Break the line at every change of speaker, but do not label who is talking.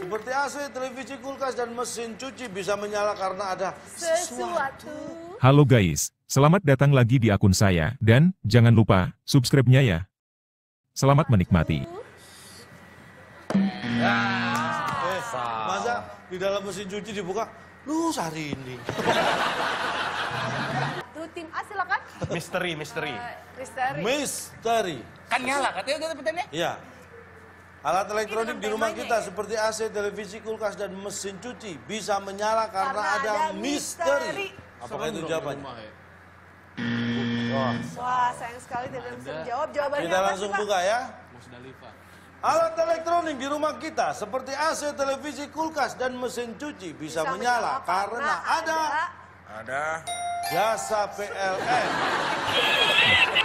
Seperti AC, televisi, kulkas, dan mesin cuci bisa menyala karena ada sesuatu.
Halo guys, selamat datang lagi di akun saya, dan jangan lupa subscribe-nya ya. Selamat menikmati.
Masa di dalam mesin cuci dibuka, lu hari ini.
Tuh tim A silakan.
Misteri.
Misteri.
Kan nyala katanya udah petannya?
Iya. Alat elektronik
Ini
di rumah
temanya
kita
ya?
seperti AC, televisi, kulkas, dan mesin cuci bisa menyala karena ada misteri. Apakah itu jawabannya?
Wah, sayang sekali tidak bisa menjawab. Jawabannya
Kita
apa
langsung
sih, Pak?
buka ya. Alat elektronik di rumah kita seperti AC, televisi, kulkas, dan mesin cuci bisa menyala karena ada
Ada.
jasa PLN.